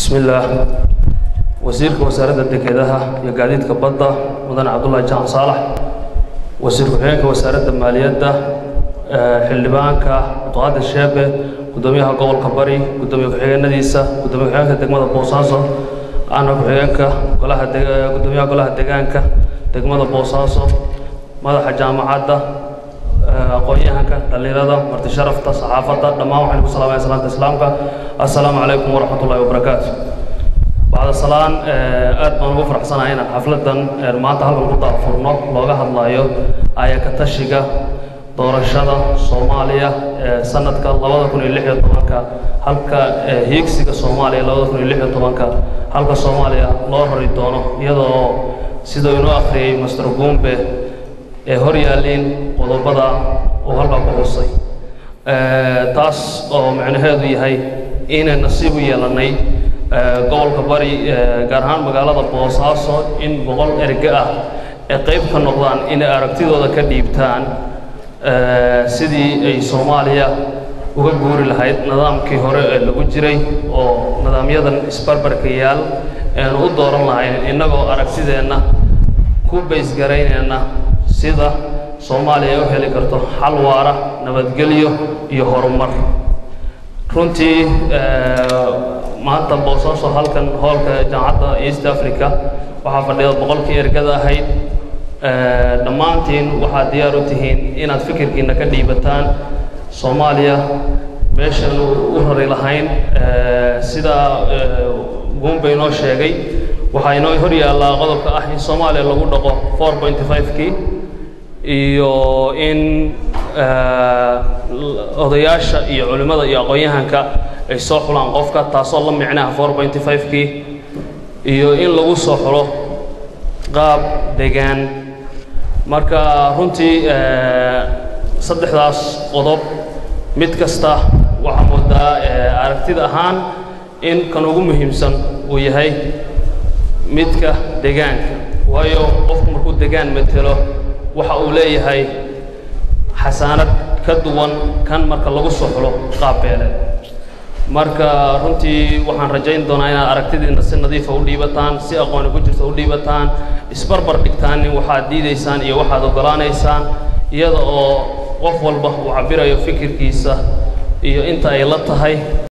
بسم الله وزير وزارة الدكيدها يقعدين كبضة مدن عبد الله جان صالح وزير كحيانك وزارة المالية حلبانك وطاقات الشاب قدوميها قول كبري قدومي كحيان نديسة قدومي كحيانك دقمة بوصاصة أنا كحيانك قدوميها قولها الدقانك دقمة بوصاصة ماذا جامعات aqoon-yahanka dhalinyarada marti sharafta saxaafadda dhammaan waxaan ku salaamayaa salaanta islaamka assalaamu calaykum waraxmatullaahi wabarakaatu bacda salaan aad baan ugu faraxsanahay inaan xafladan maanta halkan ku daafurno looga hadlayo ayaka tashiga doorashada Soomaaliya sanadka 2016 halka hiigsiga Soomaaliya 2016 halka Soomaaliya loo rari doono iyadoo sidoo inoo akhriyay Mr. Gumbe هوريالين قضبضة وهلا قصي تاس أو معناه هي إن النصيب يلني قول كباري جرهان مقالة بوصاصة إن بقول إرجاء قيب كنقطان إن أركتي ذا كديبتان سيدي أي سوماليا وجبور الهيد نظام كهور الوجري أو نظام يدن إسبربر كيال إن أدور الله إنه أركتي ذا كوبيس جرينا sida Soomaaliya u heli karto xal waara nabadgelyo iyo horumar runtii maanta boosaaso halkan hoolka jaamacadda East Africa waxa fadhiya boqolkii ergada ahayd dhamaantiin waxa diyaar u tihiin inaad fikirkiina ka dhiibataan Soomaaliya meeshan u rari lahayn sida Gumbe inoo sheegay waxa inoo hor yaala qodobka ah in Soomaaliya lagu dhaqo 4.5kii iyo in odayaasha iyo culimada iyo aqoon-yahanka ay soo xulaan qofka taasoo la micnaha 4.5kii iyo in lagu soo xulo qaab deegaan marka runtii saddexdaas qodob mid kasta waxa moodaa aragtida ahaan in kan ugu muhiimsan uu yahay midka deegaanka waayo qofku markuu deegaan matalo waxa uu leeyahay xasaanad ka duwan kan marka lagu soo xulo qaabbeele marka runtii waxaan rajayn doonaa inaad aragtidiina si nadiif ah u dhiibataan si aqoon ku jirto u dhiibataan isbarbar dhigtaan waxaad diidaysaan iyo waxaad ogolaanaysaan iyada oo qof walba uu cabirayo fikirkiisa iyo inta ay la tahay